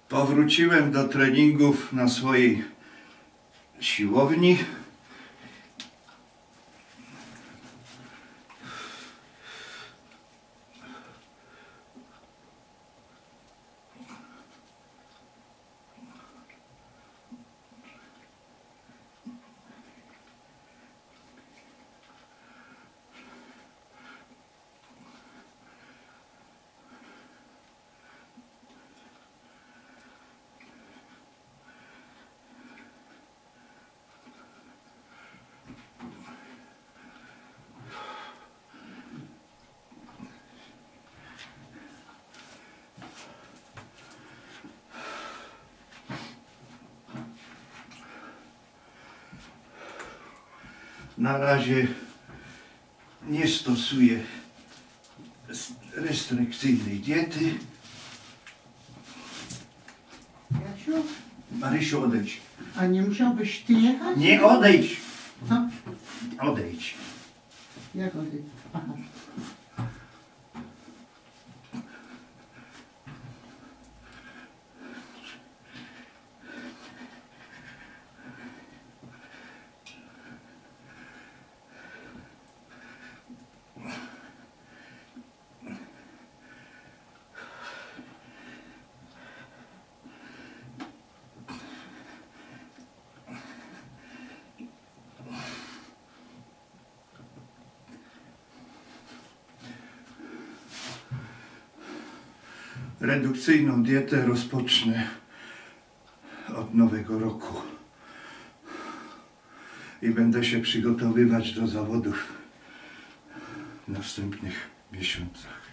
Powróciłem do treningów na swojej siłowni. Na razie nie stosuję restrykcyjnej diety. Jasiu, Marysiu, odejdź. a nie musiałbyś ty jechać? Nie, odejdź. Co? Odejdź. Jak odejść? Aha. Redukcyjną dietę rozpocznę od nowego roku i będę się przygotowywać do zawodów w następnych miesiącach.